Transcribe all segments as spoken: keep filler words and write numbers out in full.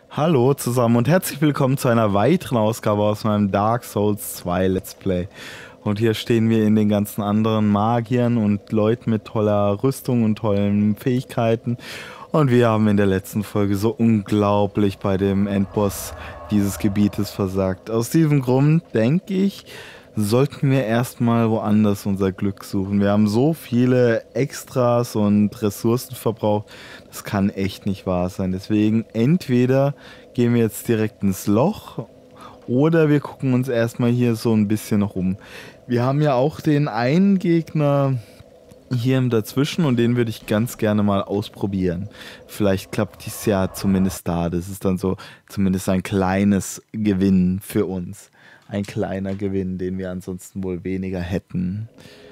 Hallo zusammen und herzlich willkommen zu einer weiteren Ausgabe aus meinem Dark Souls zwei Let's Play. Und hier stehen wir in den ganzen anderen Magiern und Leuten mit toller Rüstung und tollen Fähigkeiten. Und wir haben in der letzten Folge so unglaublich bei dem Endboss dieses Gebietes versagt. Aus diesem Grund denke ich, sollten wir erstmal woanders unser Glück suchen. Wir haben so viele Extras und Ressourcen verbraucht. Das kann echt nicht wahr sein. Deswegen entweder gehen wir jetzt direkt ins Loch oder wir gucken uns erstmal hier so ein bisschen noch um. Wir haben ja auch den einen Gegner hier im Dazwischen und den würde ich ganz gerne mal ausprobieren. Vielleicht klappt dies ja zumindest da. Das ist dann so zumindest ein kleines Gewinn für uns. Ein kleiner Gewinn, den wir ansonsten wohl weniger hätten.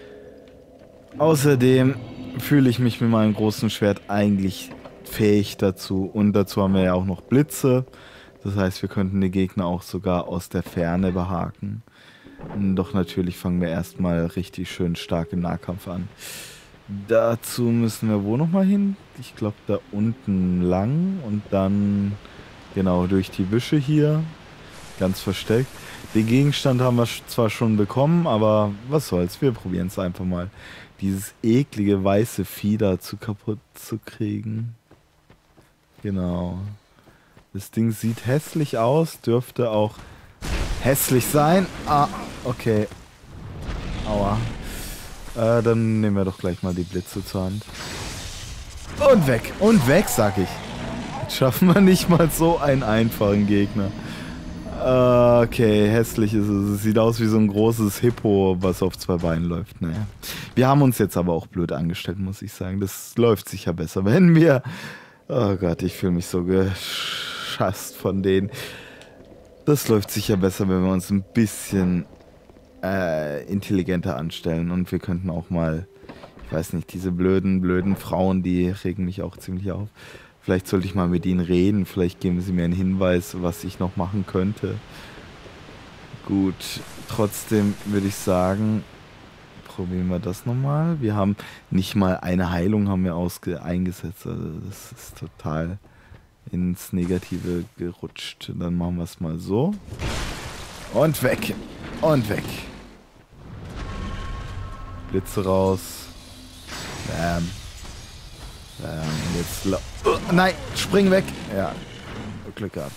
Außerdem fühle ich mich mit meinem großen Schwert eigentlich fähig dazu. Und dazu haben wir ja auch noch Blitze. Das heißt, wir könnten die Gegner auch sogar aus der Ferne behaken. Doch natürlich fangen wir erstmal richtig schön stark im Nahkampf an. Dazu müssen wir wo nochmal hin? Ich glaube da unten lang und dann genau durch die Büsche hier. Ganz versteckt. Den Gegenstand haben wir zwar schon bekommen, aber was soll's, wir probieren es einfach mal. Dieses eklige weiße Vieh dazu kaputt zu kriegen. Genau. Das Ding sieht hässlich aus, dürfte auch hässlich sein. Ah, okay. Aua. Äh, dann nehmen wir doch gleich mal die Blitze zur Hand. Und weg, und weg, sag ich. Jetzt schaffen wir nicht mal so einen einfachen Gegner. Okay, hässlich ist es. Es sieht aus wie so ein großes Hippo, was auf zwei Beinen läuft. Naja. Wir haben uns jetzt aber auch blöd angestellt, muss ich sagen. Das läuft sicher besser, wenn wir... Oh Gott, ich fühle mich so geschasst von denen. Das läuft sicher besser, wenn wir uns ein bisschen äh, intelligenter anstellen. Und wir könnten auch mal... Ich weiß nicht, diese blöden, blöden Frauen, die regen mich auch ziemlich auf. Vielleicht sollte ich mal mit ihnen reden. Vielleicht geben sie mir einen Hinweis, was ich noch machen könnte. Gut, trotzdem würde ich sagen, probieren wir das nochmal. Wir haben nicht mal eine Heilung haben wir ausge eingesetzt. Also das ist total ins Negative gerutscht. Dann machen wir es mal so. Und weg. Und weg. Blitze raus. Bam. Bam. Und jetzt... Oh, nein, spring weg. Ja, Glück gehabt.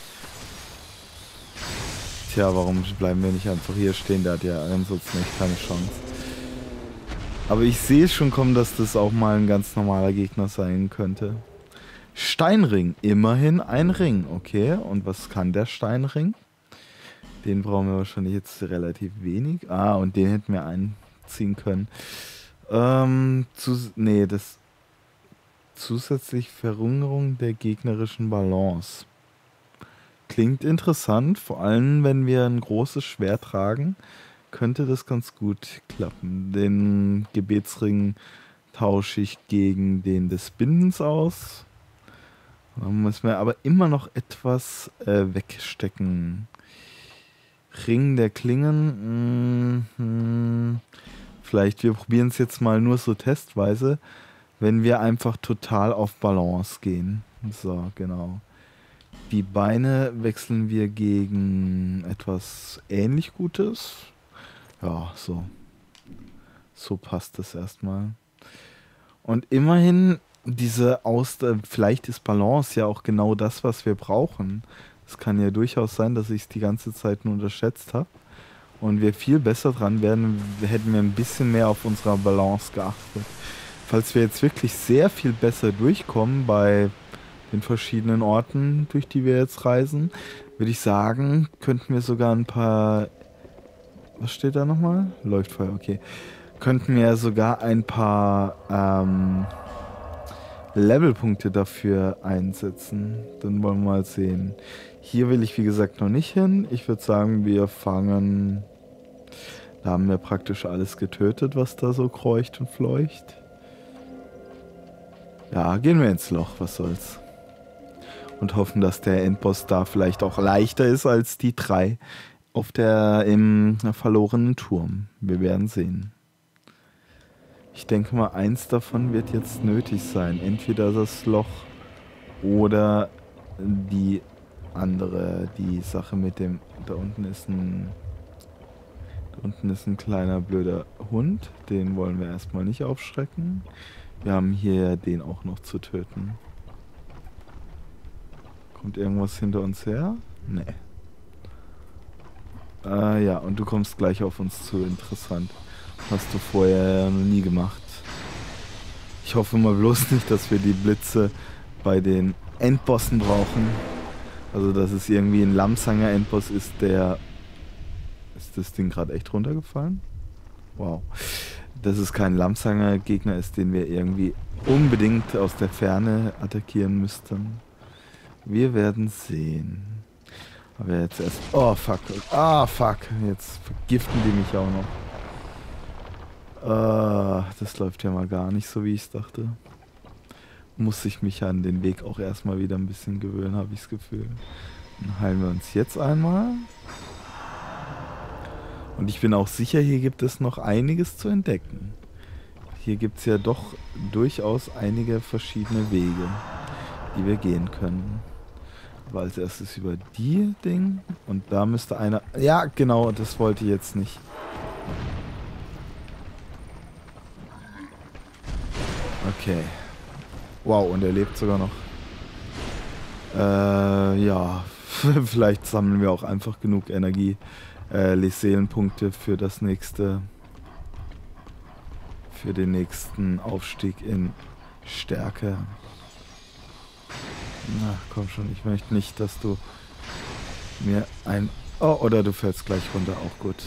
Tja, warum bleiben wir nicht einfach hier stehen? Der hat ja ansonsten echt keine Chance. Aber ich sehe schon kommen, dass das auch mal ein ganz normaler Gegner sein könnte. Steinring. Immerhin ein Ring. Okay, und was kann der Steinring? Den brauchen wir wahrscheinlich jetzt relativ wenig. Ah, und den hätten wir einziehen können. Ähm, zu, nee, das... Zusätzlich Verringerung der gegnerischen Balance. Klingt interessant, vor allem wenn wir ein großes Schwert tragen, könnte das ganz gut klappen. Den Gebetsring tausche ich gegen den des Bindens aus. Dann müssen wir aber immer noch etwas äh, wegstecken. Ring der Klingen. Mhm. Vielleicht, wir probieren es jetzt mal nur so testweise. Wenn wir einfach total auf Balance gehen. So, genau. Die Beine wechseln wir gegen etwas ähnlich Gutes. Ja, so. So passt es erstmal. Und immerhin diese Ausdauer, vielleicht ist Balance ja auch genau das, was wir brauchen. Es kann ja durchaus sein, dass ich es die ganze Zeit nur unterschätzt habe. Und wir viel besser dran wären, hätten wir ein bisschen mehr auf unsere Balance geachtet. Falls wir jetzt wirklich sehr viel besser durchkommen bei den verschiedenen Orten, durch die wir jetzt reisen, würde ich sagen, könnten wir sogar ein paar... Was steht da nochmal? Leuchtfeuer, okay. Könnten wir sogar ein paar ähm, Levelpunkte dafür einsetzen. Dann wollen wir mal sehen. Hier will ich wie gesagt noch nicht hin. Ich würde sagen, wir fangen... Da haben wir praktisch alles getötet, was da so kreucht und fleucht. Ja, gehen wir ins Loch, was soll's. Und hoffen, dass der Endboss da vielleicht auch leichter ist als die drei auf der im verlorenen Turm. Wir werden sehen. Ich denke mal, eins davon wird jetzt nötig sein. Entweder das Loch oder die andere, die Sache mit dem... Da unten ist ein... Da unten ist ein kleiner blöder Hund. Den wollen wir erstmal nicht aufschrecken. Wir haben hier den auch noch zu töten. Kommt irgendwas hinter uns her? Nee. Äh, ja, und du kommst gleich auf uns zu. Interessant. Hast du vorher noch nie gemacht. Ich hoffe mal bloß nicht, dass wir die Blitze bei den Endbossen brauchen. Also, dass es irgendwie ein Lamsanger-Endboss ist, der... Ist das Ding gerade echt runtergefallen? Wow. Dass es kein Lamsanger-Gegner ist, den wir irgendwie unbedingt aus der Ferne attackieren müssten. Wir werden sehen. Aber jetzt erst... Oh, fuck. Ah, fuck. Jetzt vergiften die mich auch noch. Ah, das läuft ja mal gar nicht so, wie ich es dachte. Muss ich mich an den Weg auch erstmal wieder ein bisschen gewöhnen, habe ich das Gefühl. Dann heilen wir uns jetzt einmal. Und ich bin auch sicher, hier gibt es noch einiges zu entdecken. Hier gibt es ja doch durchaus einige verschiedene Wege, die wir gehen können. Aber als erstes über die Ding. Und da müsste einer... Ja, genau, das wollte ich jetzt nicht. Okay. Wow, und er lebt sogar noch. Äh, ja. Vielleicht sammeln wir auch einfach genug Energie. Äh, Seelenpunkte für das nächste... Für den nächsten Aufstieg in Stärke. Na, komm schon, ich möchte nicht, dass du mir ein... Oh, oder du fällst gleich runter, auch gut.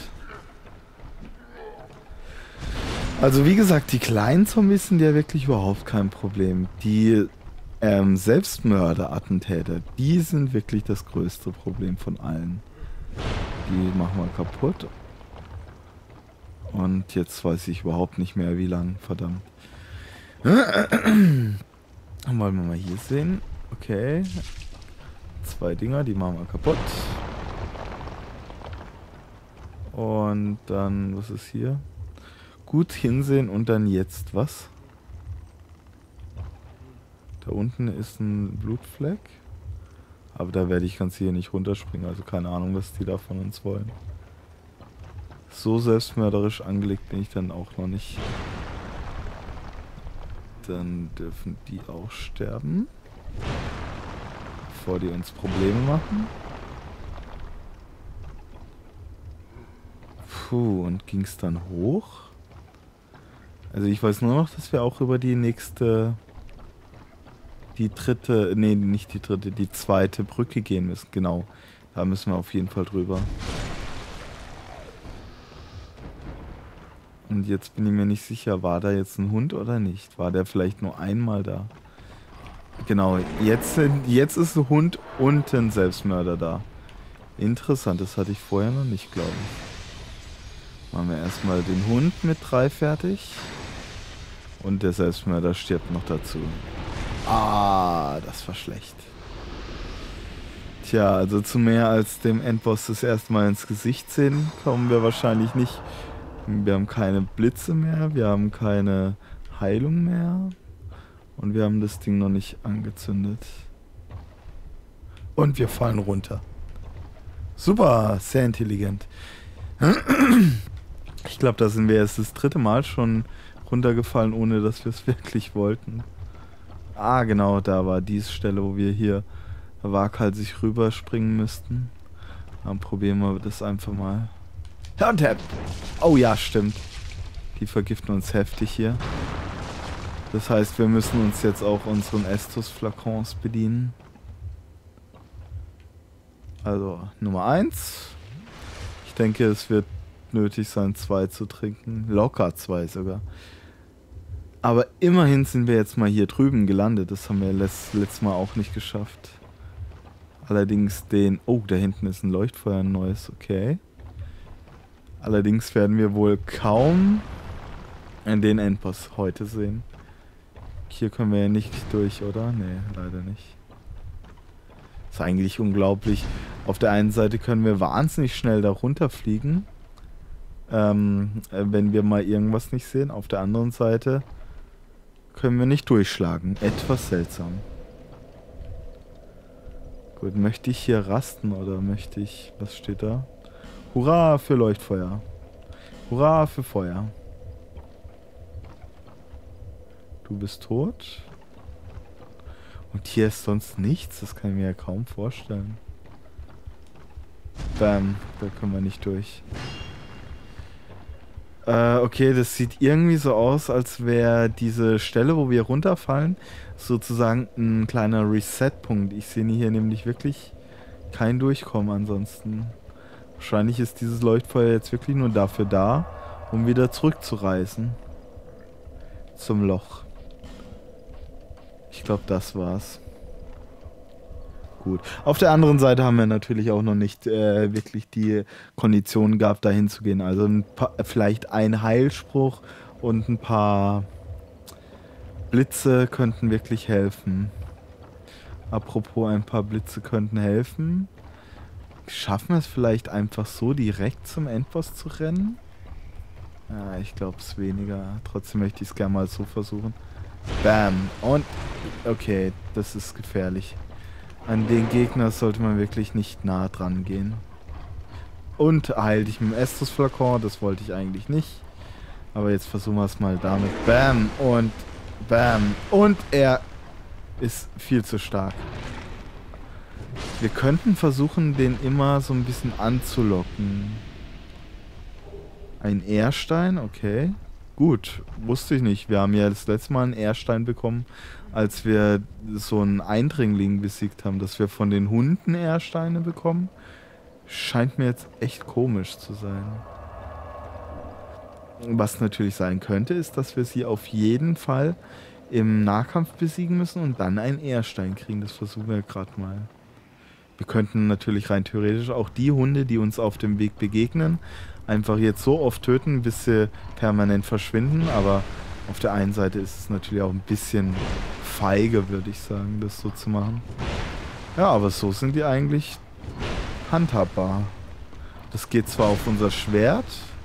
Also wie gesagt, die kleinen Zombies sind ja wirklich überhaupt kein Problem. Die ähm, Selbstmörder-Attentäter, die sind wirklich das größte Problem von allen. Die machen wir kaputt. Und jetzt weiß ich überhaupt nicht mehr, wie lang, verdammt. Wollen wir mal hier sehen. Okay. Zwei Dinger, die machen wir kaputt. Und dann, was ist hier? Gut hinsehen und dann jetzt was? Da unten ist ein Blutfleck. Aber da werde ich ganz hier nicht runterspringen. Also keine Ahnung, was die da von uns wollen. So selbstmörderisch angelegt bin ich dann auch noch nicht. Dann dürfen die auch sterben. Bevor die uns Probleme machen. Puh, und ging es dann hoch? Also ich weiß nur noch, dass wir auch über die nächste... Die dritte... Nee, nicht die dritte, die zweite Brücke gehen müssen. Genau, da müssen wir auf jeden Fall drüber. Und jetzt bin ich mir nicht sicher, war da jetzt ein Hund oder nicht? War der vielleicht nur einmal da? Genau, jetzt, jetzt ist ein Hund und ein Selbstmörder da. Interessant, das hatte ich vorher noch nicht, glaube ich. Machen wir erstmal den Hund mit drei fertig. Und der Selbstmörder stirbt noch dazu. Ah, das war schlecht. Tja, also zu mehr als dem Endboss das erste Mal ins Gesicht sehen, kommen wir wahrscheinlich nicht. Wir haben keine Blitze mehr, wir haben keine Heilung mehr. Und wir haben das Ding noch nicht angezündet. Und wir fallen runter. Super, sehr intelligent. Ich glaube, da sind wir jetzt das dritte Mal schon runtergefallen, ohne dass wir es wirklich wollten. Ah, genau, da war die Stelle, wo wir hier waghalsig rüberspringen müssten. Dann probieren wir das einfach mal. Tap. Oh ja, stimmt. Die vergiften uns heftig hier. Das heißt, wir müssen uns jetzt auch unseren Estus-Flakons bedienen. Also, Nummer eins. Ich denke, es wird nötig sein, zwei zu trinken. Locker zwei sogar. Aber immerhin sind wir jetzt mal hier drüben gelandet. Das haben wir letzt, letztes Mal auch nicht geschafft. Allerdings den... Oh, da hinten ist ein Leuchtfeuer, ein neues. Okay. Allerdings werden wir wohl kaum den Endboss heute sehen. Hier können wir ja nicht durch, oder? Nee, leider nicht. Ist eigentlich unglaublich. Auf der einen Seite können wir wahnsinnig schnell da runterfliegen. Ähm, wenn wir mal irgendwas nicht sehen. Auf der anderen Seite können wir nicht durchschlagen. Etwas seltsam. Gut, möchte ich hier rasten oder möchte ich... Was steht da? Hurra für Leuchtfeuer. Hurra für Feuer. Du bist tot. Und hier ist sonst nichts. Das kann ich mir ja kaum vorstellen. Bam, da können wir nicht durch. Äh, okay, das sieht irgendwie so aus, als wäre diese Stelle, wo wir runterfallen, sozusagen ein kleiner Reset-Punkt. Ich sehe hier nämlich wirklich kein Durchkommen ansonsten. Wahrscheinlich ist dieses Leuchtfeuer jetzt wirklich nur dafür da, um wieder zurückzureisen. Zum Loch. Ich glaube, das war's. Gut. Auf der anderen Seite haben wir natürlich auch noch nicht äh, wirklich die Konditionen gehabt, dahin zu gehen. Also ein paar, vielleicht ein Heilspruch und ein paar Blitze könnten wirklich helfen. Apropos, ein paar Blitze könnten helfen. Schaffen wir es vielleicht einfach so, direkt zum Endboss zu rennen? Ja, ich glaube es weniger. Trotzdem möchte ich es gerne mal so versuchen. Bam. Und okay, das ist gefährlich. An den Gegner sollte man wirklich nicht nah dran gehen. Und heil dich mit dem Estus-Flakon, das wollte ich eigentlich nicht. Aber jetzt versuchen wir es mal damit. Bam und bam. Und er ist viel zu stark. Wir könnten versuchen, den immer so ein bisschen anzulocken. Ein Ehrstein, okay. Gut, wusste ich nicht. Wir haben ja das letzte Mal einen Ehrstein bekommen, als wir so einen Eindringling besiegt haben, dass wir von den Hunden Ehrsteine bekommen. Scheint mir jetzt echt komisch zu sein. Was natürlich sein könnte, ist, dass wir sie auf jeden Fall im Nahkampf besiegen müssen und dann einen Ehrstein kriegen. Das versuchen wir gerade mal. Wir könnten natürlich rein theoretisch auch die Hunde, die uns auf dem Weg begegnen, einfach jetzt so oft töten, bis sie permanent verschwinden. Aber auf der einen Seite ist es natürlich auch ein bisschen feige, würde ich sagen, das so zu machen. Ja, aber so sind die eigentlich handhabbar. Das geht zwar auf unser Schwert,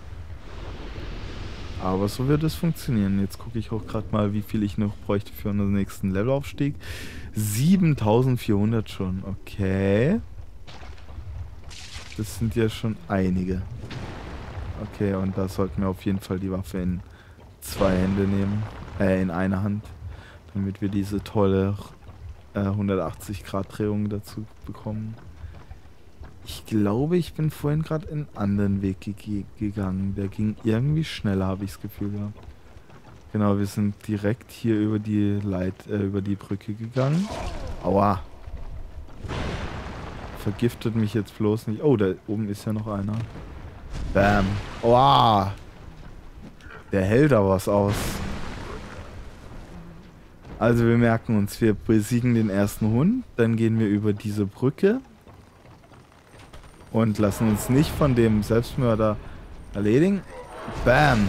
aber so wird es funktionieren. Jetzt gucke ich auch gerade mal, wie viel ich noch bräuchte für unseren nächsten Levelaufstieg. siebentausendvierhundert schon, okay. Das sind ja schon einige. Okay, und da sollten wir auf jeden Fall die Waffe in zwei Hände nehmen. Äh, in eine Hand. Damit wir diese tolle äh, hundertachtzig Grad Drehung dazu bekommen. Ich glaube, ich bin vorhin gerade einen anderen Weg ge gegangen. Der ging irgendwie schneller, habe ich das Gefühl gehabt. Genau, wir sind direkt hier über die Leit äh, über die Brücke gegangen. Aua. Vergiftet mich jetzt bloß nicht. Oh, da oben ist ja noch einer. Bam. Aua. Der hält da was aus. Also wir merken uns, wir besiegen den ersten Hund. Dann gehen wir über diese Brücke. Und lassen uns nicht von dem Selbstmörder erledigen. Bam.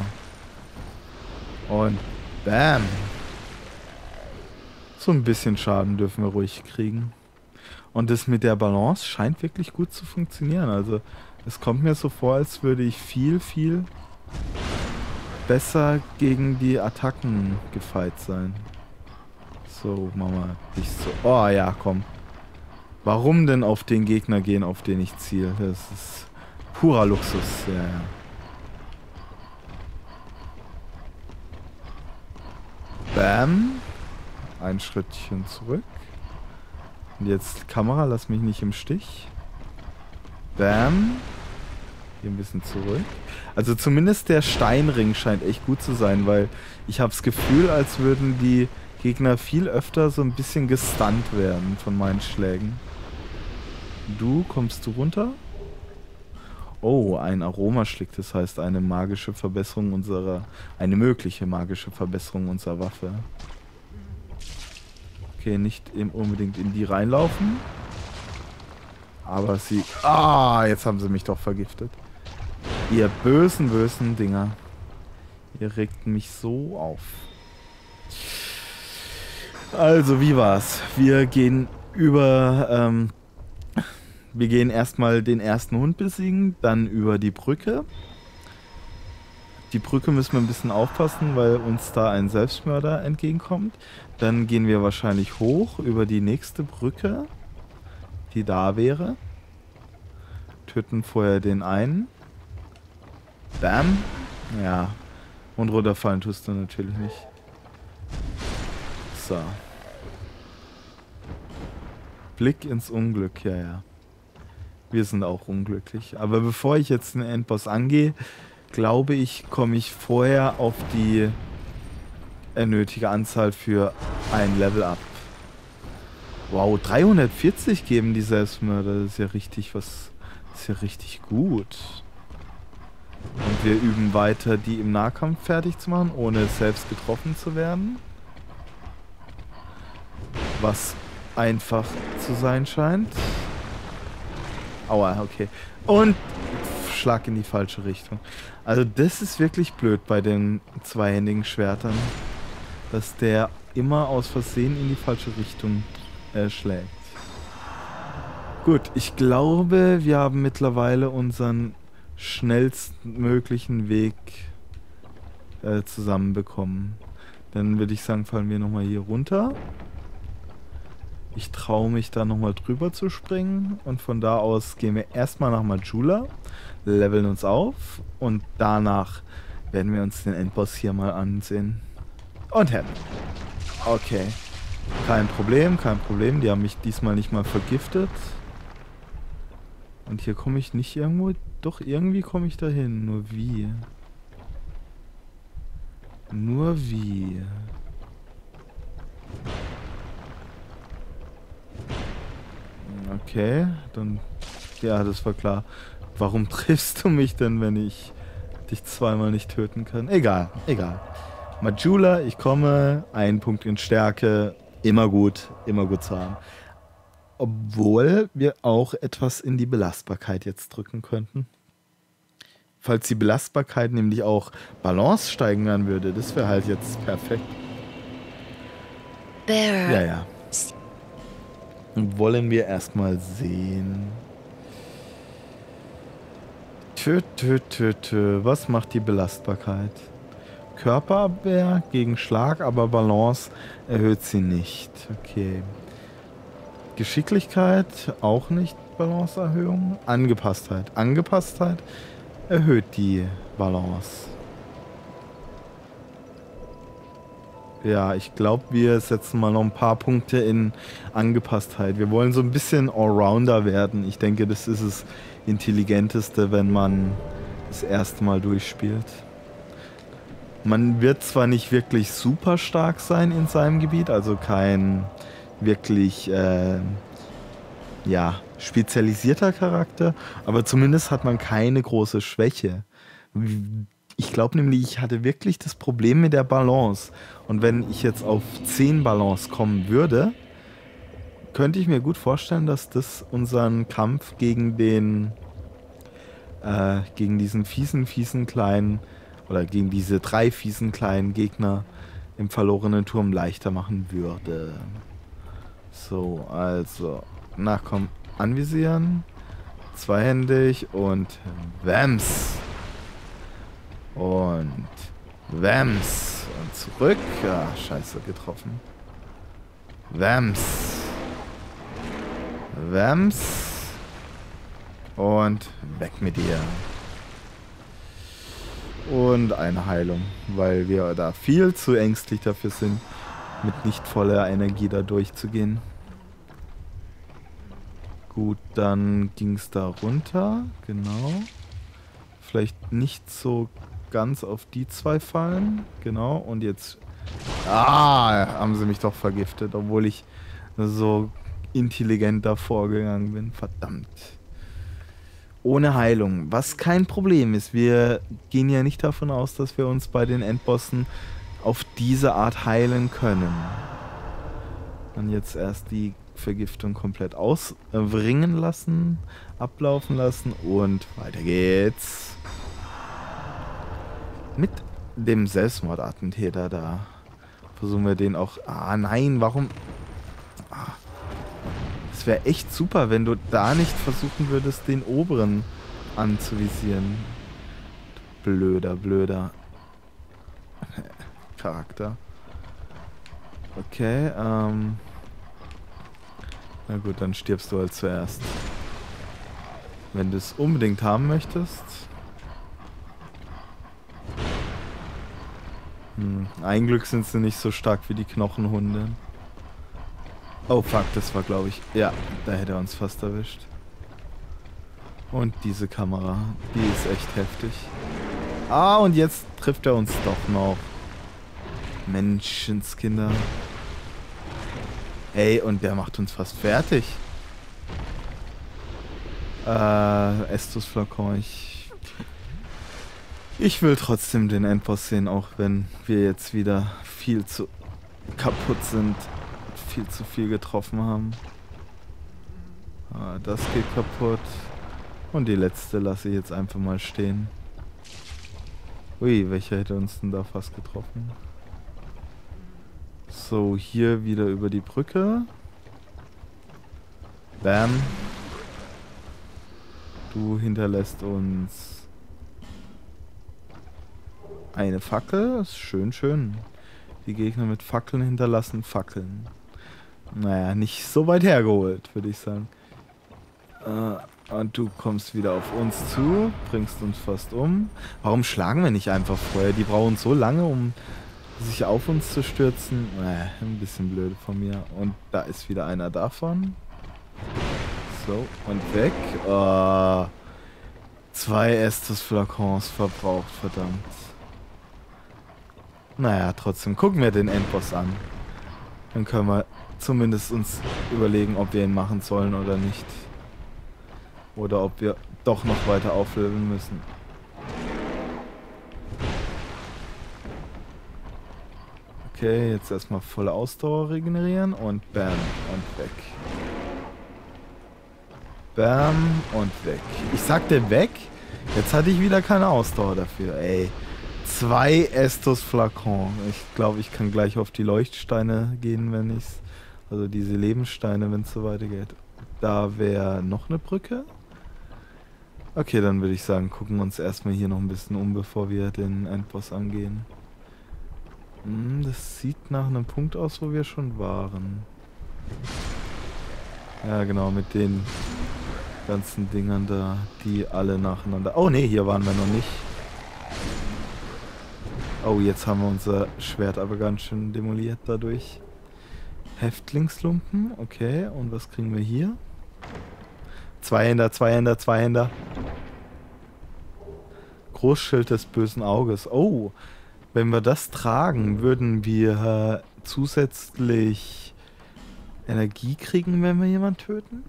So. Und bam. So ein bisschen Schaden dürfen wir ruhig kriegen. Und das mit der Balance scheint wirklich gut zu funktionieren. Also es kommt mir so vor, als würde ich viel, viel besser gegen die Attacken gefeit sein. So, machen wir dich so. Oh ja, komm. Warum denn auf den Gegner gehen, auf den ich ziele? Das ist purer Luxus. Ja, ja. Bam. Ein Schrittchen zurück. Und jetzt Kamera, lass mich nicht im Stich. Bam. Hier ein bisschen zurück. Also zumindest der Steinring scheint echt gut zu sein, weil ich habe das Gefühl, als würden die Gegner viel öfter so ein bisschen gestunt werden von meinen Schlägen. Du, kommst du runter? Oh, ein Aromaschlick, das heißt eine magische Verbesserung unserer, eine mögliche magische Verbesserung unserer Waffe. Okay, nicht im, unbedingt in die reinlaufen. Aber sie... Ah, jetzt haben sie mich doch vergiftet. Ihr bösen, bösen Dinger. Ihr regt mich so auf. Also, wie war's? Wir gehen über... Ähm, wir gehen erstmal den ersten Hund besiegen, dann über die Brücke. Die Brücke müssen wir ein bisschen aufpassen, weil uns da ein Selbstmörder entgegenkommt. Dann gehen wir wahrscheinlich hoch über die nächste Brücke. die da wäre. Töten vorher den einen. Bam. Ja. Und runterfallen tust du natürlich nicht. So. Blick ins Unglück, ja, ja. Wir sind auch unglücklich. Aber bevor ich jetzt den Endboss angehe, glaube ich, komme ich vorher auf die äh, nötige Anzahl für ein Level up. Wow, dreihundertvierzig geben die Selbstmörder. Das ist ja richtig was. Das ist ja richtig gut. Und wir üben weiter, die im Nahkampf fertig zu machen, ohne selbst getroffen zu werden. Was einfach zu sein scheint. Aua, okay. Und Schlag in die falsche Richtung. Also das ist wirklich blöd bei den zweihändigen Schwertern. Dass der immer aus Versehen in die falsche Richtung äh, schlägt. Gut, ich glaube, wir haben mittlerweile unseren schnellstmöglichen Weg äh, zusammenbekommen. Dann würde ich sagen, fallen wir nochmal hier runter. Ich traue mich da nochmal drüber zu springen und von da aus gehen wir erstmal nach Majula, leveln uns auf und danach werden wir uns den Endboss hier mal ansehen. Und hin. Okay. Kein Problem, kein Problem. Die haben mich diesmal nicht mal vergiftet. Und hier komme ich nicht irgendwo... Doch, irgendwie komme ich dahin. Nur wie? Nur wie? Okay, dann... Ja, das war klar. Warum triffst du mich denn, wenn ich dich zweimal nicht töten kann? Egal, egal. Majula, ich komme. Ein Punkt in Stärke. Immer gut, immer gut zu haben. Obwohl wir auch etwas in die Belastbarkeit jetzt drücken könnten. Falls die Belastbarkeit nämlich auch Balance steigern würde, das wäre halt jetzt perfekt. Bearer. Ja, ja. Wollen wir erstmal sehen. Tö, tö, tö, tö. Was macht die Belastbarkeit? Körperabwehr gegen Schlag, aber Balance erhöht sie nicht. Okay. Geschicklichkeit auch nicht Balanceerhöhung. Angepasstheit. Angepasstheit erhöht die Balance. Ja, ich glaube, wir setzen mal noch ein paar Punkte in Angepasstheit. Wir wollen so ein bisschen Allrounder werden. Ich denke, das ist das Intelligenteste, wenn man das erste Mal durchspielt. Man wird zwar nicht wirklich super stark sein in seinem Gebiet, also kein wirklich äh, ja, spezialisierter Charakter, aber zumindest hat man keine große Schwäche. Ich glaube nämlich, ich hatte wirklich das Problem mit der Balance. Und wenn ich jetzt auf zehn Balance kommen würde, könnte ich mir gut vorstellen, dass das unseren Kampf gegen den äh, gegen diesen fiesen, fiesen kleinen oder gegen diese drei fiesen kleinen Gegner im verlorenen Turm leichter machen würde. So, also, na komm, anvisieren, zweihändig und Wams. Und Wams. Und zurück. Ja, scheiße, getroffen. Wams. Wams. Und weg mit dir. Und eine Heilung, weil wir da viel zu ängstlich dafür sind, mit nicht voller Energie da durchzugehen. Gut, dann ging es da runter, genau. Vielleicht nicht so ganz auf die zwei fallen, genau. Und jetzt, ah, haben sie mich doch vergiftet, obwohl ich so intelligent da vorgegangen bin, verdammt. Ohne Heilung, was kein Problem ist. Wir gehen ja nicht davon aus, dass wir uns bei den Endbossen auf diese Art heilen können. Dann jetzt erst die Vergiftung komplett auswringen lassen, ablaufen lassen und weiter geht's. Mit dem Selbstmordattentäter da versuchen wir den auch... Ah nein, warum... Ah. Es wäre echt super, wenn du da nicht versuchen würdest, den oberen anzuvisieren. Blöder, blöder Charakter. Okay, ähm... Na gut, dann stirbst du halt zuerst. Wenn du es unbedingt haben möchtest. Hm. Ein Glück sind sie nicht so stark wie die Knochenhunde. Oh fuck, das war glaube ich... Ja, da hätte er uns fast erwischt. Und diese Kamera, die ist echt heftig. Ah, und jetzt trifft er uns doch noch. Menschenskinder. Ey, und der macht uns fast fertig. Äh, Estus Flakon, ich... Ich will trotzdem den Endboss sehen, auch wenn wir jetzt wieder viel zu kaputt sind. Viel zu viel getroffen haben. Ah, das geht kaputt. Und die letzte lasse ich jetzt einfach mal stehen. Ui, welcher hätte uns denn da fast getroffen? So, hier wieder über die Brücke. Bam. Du hinterlässt uns eine Fackel. Das ist schön, schön. Die Gegner mit Fackeln hinterlassen Fackeln. Naja, nicht so weit hergeholt, würde ich sagen. Äh, und du kommst wieder auf uns zu, bringst uns fast um. Warum schlagen wir nicht einfach vorher? Die brauchen so lange, um sich auf uns zu stürzen. Äh, ein bisschen blöd von mir. Und da ist wieder einer davon. So, und weg. Oh, zwei Estus Flakons verbraucht, verdammt. Naja, trotzdem gucken wir den Endboss an. Dann können wir zumindest uns überlegen, ob wir ihn machen sollen oder nicht. Oder ob wir doch noch weiter aufleveln müssen. Okay, jetzt erstmal volle Ausdauer regenerieren und bam und weg. Bam und weg. Ich sagte weg, jetzt hatte ich wieder keine Ausdauer dafür, ey. Zwei Estus Flakon. Ich glaube, ich kann gleich auf die Leuchtsteine gehen, wenn ich's... Also diese Lebenssteine, wenn es so weitergeht. Da wäre noch eine Brücke. Okay, dann würde ich sagen, gucken wir uns erstmal hier noch ein bisschen um, bevor wir den Endboss angehen. Hm, das sieht nach einem Punkt aus, wo wir schon waren. Ja, genau, mit den ganzen Dingern da, die alle nacheinander... Oh ne, hier waren wir noch nicht. Oh, jetzt haben wir unser Schwert aber ganz schön demoliert dadurch. Häftlingslumpen, okay. Und was kriegen wir hier? Zweihänder, Zweihänder, Zweihänder. Großschild des bösen Auges. Oh, wenn wir das tragen, würden wir zusätzlich Energie kriegen, wenn wir jemanden töten?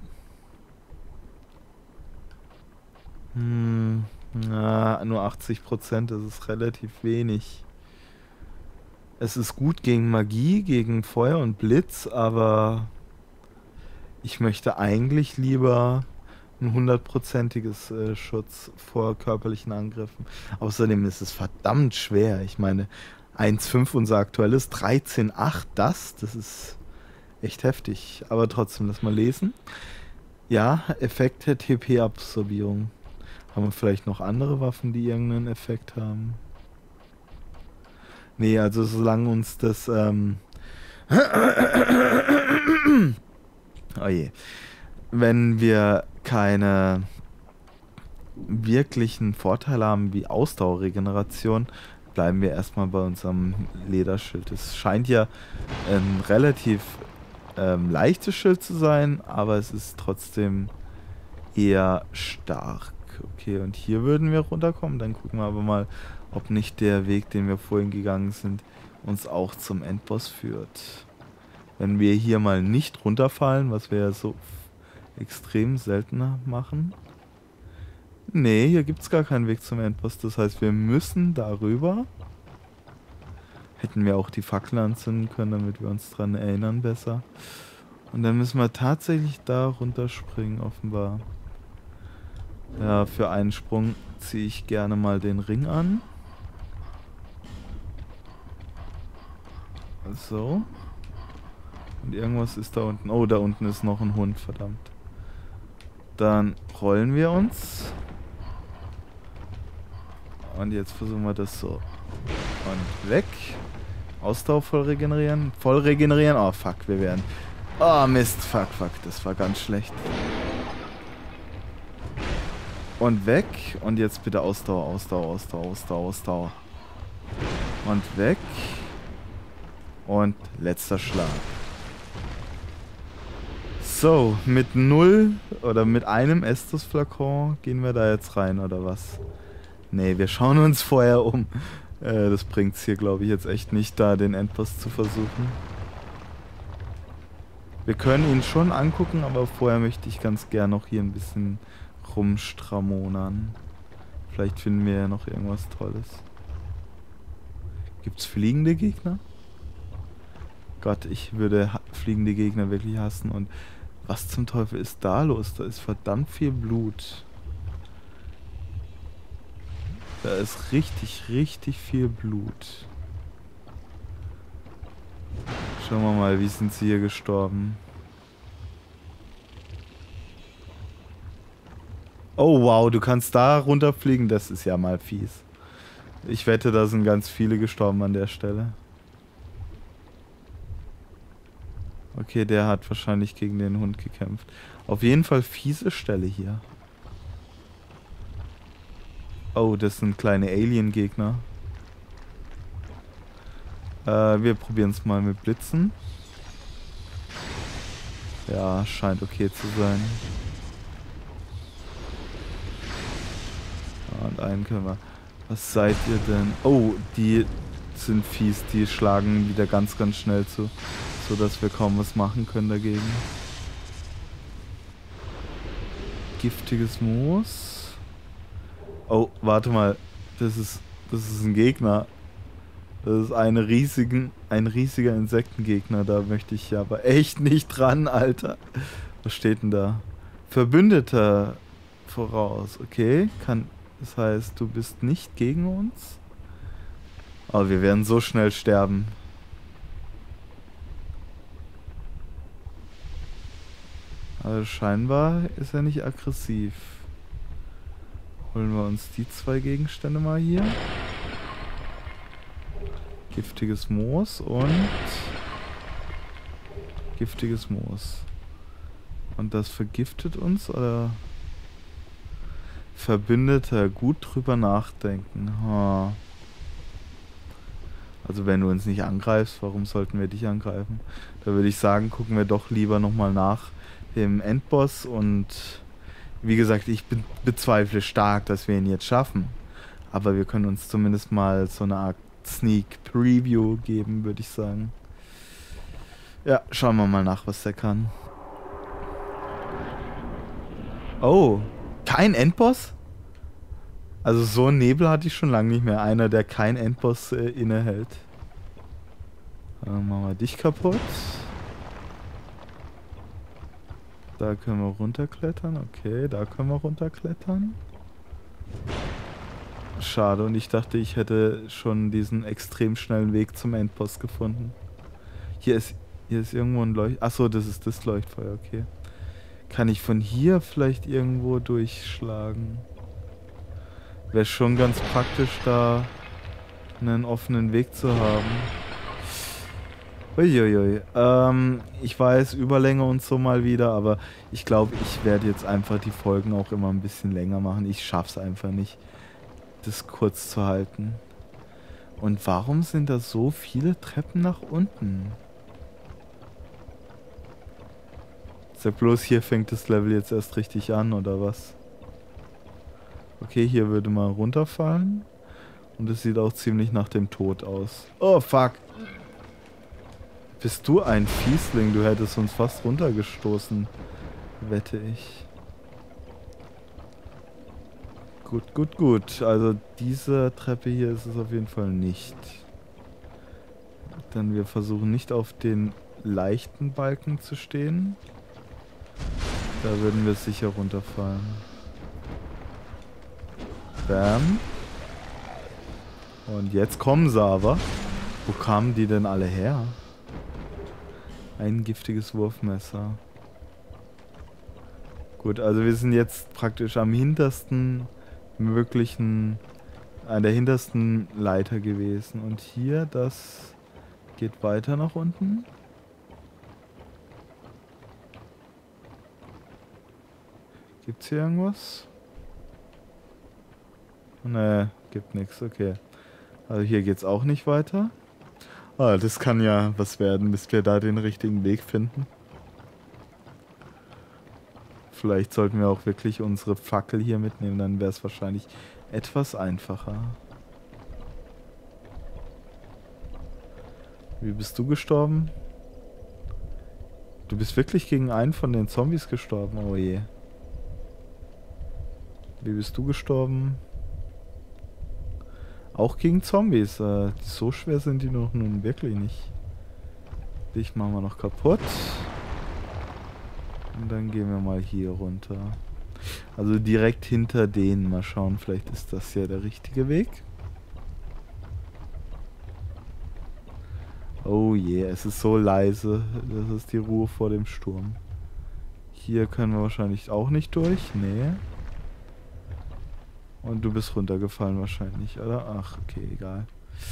Hm, na, nur achtzig Prozent, das ist relativ wenig. Es ist gut gegen Magie, gegen Feuer und Blitz, aber ich möchte eigentlich lieber ein hundertprozentiges äh, Schutz vor körperlichen Angriffen. Außerdem ist es verdammt schwer. Ich meine, eins Komma fünf unser aktuelles, dreizehn Komma acht das, das ist echt heftig. Aber trotzdem, lass mal lesen. Ja, Effekte T P-Absorbierung. Haben wir vielleicht noch andere Waffen, die irgendeinen Effekt haben? Nee, also solange uns das, ähm oh je. Wenn wir keine wirklichen Vorteile haben wie Ausdauerregeneration, bleiben wir erstmal bei unserem Lederschild. Es scheint ja ein relativ ähm, leichtes Schild zu sein, aber es ist trotzdem eher stark. Okay, und hier würden wir runterkommen. Dann gucken wir aber mal, ob nicht der Weg, den wir vorhin gegangen sind, uns auch zum Endboss führt. Wenn wir hier mal nicht runterfallen, was wir ja so extrem seltener machen. Nee, hier gibt es gar keinen Weg zum Endboss. Das heißt, wir müssen darüber. Hätten wir auch die Fackel anzünden können, damit wir uns dran erinnern besser. Und dann müssen wir tatsächlich da runterspringen, offenbar. Ja, für einen Sprung ziehe ich gerne mal den Ring an. So. Und irgendwas ist da unten. Oh, da unten ist noch ein Hund, verdammt. Dann rollen wir uns. Und jetzt versuchen wir das so. Und weg. Ausdauer voll regenerieren. Voll regenerieren. Oh fuck, wir werden Oh, Mist. Fuck, fuck. Das war ganz schlecht. Und weg. Und jetzt bitte Ausdauer, Ausdauer, Ausdauer, Ausdauer, Ausdauer. Und weg. Und letzter Schlag. So, mit null oder mit einem Estus-Flakon gehen wir da jetzt rein, oder was? Nee, wir schauen uns vorher um. Äh, das bringt's hier, glaube ich, jetzt echt nicht, da den Endboss zu versuchen. Wir können ihn schon angucken, aber vorher möchte ich ganz gern noch hier ein bisschen rumstramonern. Vielleicht finden wir ja noch irgendwas Tolles. Gibt's fliegende Gegner? Gott, ich würde fliegende Gegner wirklich hassen. Und was zum Teufel ist da los? Da ist verdammt viel Blut. Da ist richtig, richtig viel Blut. Schauen wir mal, wie sind sie hier gestorben? Oh wow, du kannst da runterfliegen. Das ist ja mal fies. Ich wette, da sind ganz viele gestorben an der Stelle. Okay, der hat wahrscheinlich gegen den Hund gekämpft. Auf jeden Fall fiese Stelle hier. Oh, das sind kleine Alien-Gegner. Äh, wir probieren es mal mit Blitzen. Ja, scheint okay zu sein. Und einen können wir... Was seid ihr denn? Oh, die sind fies. Die schlagen wieder ganz, ganz schnell zu. So dass wir kaum was machen können dagegen. Giftiges Moos. Oh, warte mal. Das ist, das ist ein Gegner. Das ist eine riesigen, ein riesiger Insektengegner. Da möchte ich aber echt nicht dran, Alter. Was steht denn da? Verbündeter voraus. Okay, kann... Das heißt, du bist nicht gegen uns? Aber wir werden so schnell sterben. Also scheinbar ist er nicht aggressiv. Holen wir uns die zwei Gegenstände mal hier. Giftiges Moos und... Giftiges Moos. Und das vergiftet uns, oder... Verbündeter, gut drüber nachdenken. Ha. Also wenn du uns nicht angreifst, warum sollten wir dich angreifen? Da würde ich sagen, gucken wir doch lieber nochmal nach dem Endboss. Und wie gesagt, ich be bezweifle stark, dass wir ihn jetzt schaffen. Aber wir können uns zumindest mal so eine Art Sneak Preview geben, würde ich sagen. Ja, schauen wir mal nach, was der kann. Oh, kein Endboss? Also so einen Nebel hatte ich schon lange nicht mehr. Einer, der kein Endboss äh, innehält. Dann machen wir dich kaputt. Da können wir runterklettern. Okay, da können wir runterklettern. Schade, und ich dachte, ich hätte schon diesen extrem schnellen Weg zum Endboss gefunden. Hier ist, hier ist irgendwo ein Leucht... Achso, das ist das Leuchtfeuer, okay. Kann ich von hier vielleicht irgendwo durchschlagen? Wäre schon ganz praktisch, da einen offenen Weg zu haben. Uiuiui. Ähm, ich weiß, Überlänge und so mal wieder, aber ich glaube, ich werde jetzt einfach die Folgen auch immer ein bisschen länger machen. Ich schaff's einfach nicht, das kurz zu halten. Und warum sind da so viele Treppen nach unten? Sag bloß, hier fängt das Level jetzt erst richtig an, oder was? Okay, hier würde man runterfallen. Und es sieht auch ziemlich nach dem Tod aus. Oh, fuck. Bist du ein Fiesling? Du hättest uns fast runtergestoßen. Wette ich. Gut, gut, gut. Also diese Treppe hier ist es auf jeden Fall nicht. Dann wir versuchen nicht auf den leichten Balken zu stehen. Da würden wir sicher runterfallen. Bam. Und jetzt kommen sie aber. Wo kamen die denn alle her? Ein giftiges Wurfmesser. Gut, also wir sind jetzt praktisch am hintersten möglichen, an der hintersten Leiter gewesen. Und hier, das geht weiter nach unten. Gibt's hier irgendwas? Ne, gibt nichts, okay. Also hier geht's auch nicht weiter. Ah, das kann ja was werden, bis wir da den richtigen Weg finden. Vielleicht sollten wir auch wirklich unsere Fackel hier mitnehmen, dann wäre es wahrscheinlich etwas einfacher. Wie bist du gestorben? Du bist wirklich gegen einen von den Zombies gestorben, oh je. Wie bist du gestorben? Auch gegen Zombies. Äh, so schwer sind die noch nun wirklich nicht. Dich machen wir noch kaputt. Und dann gehen wir mal hier runter. Also direkt hinter denen. Mal schauen, vielleicht ist das ja der richtige Weg. Oh je, es ist so leise. Das ist die Ruhe vor dem Sturm. Hier können wir wahrscheinlich auch nicht durch. Nee. Und du bist runtergefallen wahrscheinlich, oder? Ach, okay, egal.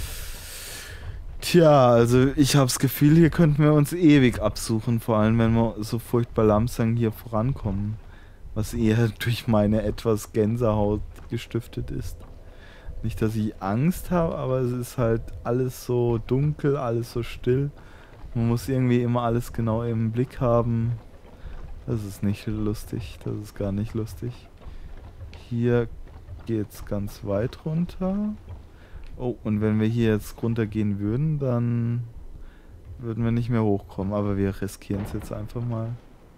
Tja, also ich habe das Gefühl, hier könnten wir uns ewig absuchen, vor allem wenn wir so furchtbar langsam hier vorankommen. Was eher durch meine etwas Gänsehaut gestiftet ist. Nicht, dass ich Angst habe, aber es ist halt alles so dunkel, alles so still. Man muss irgendwie immer alles genau im Blick haben. Das ist nicht lustig, das ist gar nicht lustig. Hier geht's ganz weit runter. Oh, und wenn wir hier jetzt runtergehen würden, dann würden wir nicht mehr hochkommen. Aber wir riskieren es jetzt einfach mal.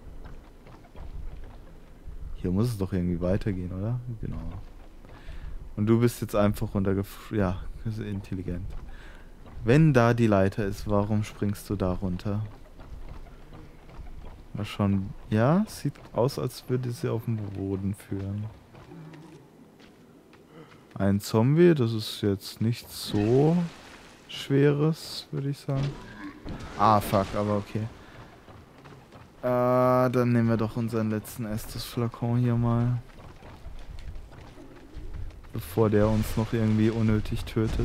Hier muss es doch irgendwie weitergehen, oder? Genau. Und du bist jetzt einfach runtergefallen. Ja, das ist intelligent. Wenn da die Leiter ist, warum springst du da runter? Mal schon. Ja, sieht aus, als würde sie auf den Boden führen. Ein Zombie, das ist jetzt nichts so Schweres, würde ich sagen. Ah, fuck, aber okay. Äh, dann nehmen wir doch unseren letzten Estus-Flakon hier mal. Bevor der uns noch irgendwie unnötig tötet.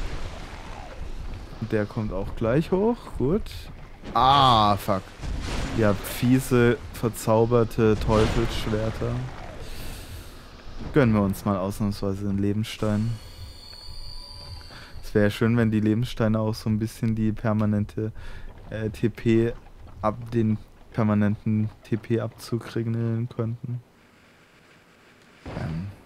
Und der kommt auch gleich hoch, gut. Ah, fuck. Ihr habt fiese, verzauberte Teufelsschwerter. Gönnen wir uns mal ausnahmsweise einen Lebensstein. Es wäre schön, wenn die Lebenssteine auch so ein bisschen die permanente äh, T P ab den permanenten T P-Abzug regeln könnten. Ähm.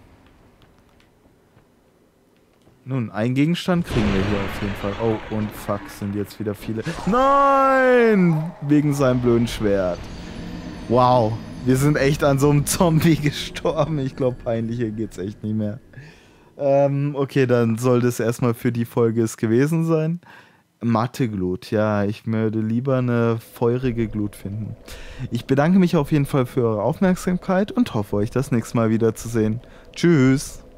Nun, einen Gegenstand kriegen wir hier auf jeden Fall. Oh, und fuck, sind jetzt wieder viele. Nein! Wegen seinem blöden Schwert. Wow. Wir sind echt an so einem Zombie gestorben. Ich glaube, peinlicher geht's echt nicht mehr. Ähm, okay, dann soll das erstmal für die Folge es gewesen sein. Matte Glut, ja, ich würde lieber eine feurige Glut finden. Ich bedanke mich auf jeden Fall für eure Aufmerksamkeit und hoffe, euch das nächste Mal wiederzusehen. Tschüss!